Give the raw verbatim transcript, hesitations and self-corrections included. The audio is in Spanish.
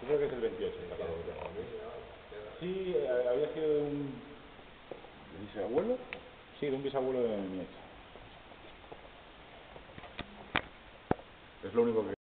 creo que es el veintiocho. Sí, eh, había sido de un... ¿De bisabuelo? Sí, de un bisabuelo de mi ex. Es lo único que...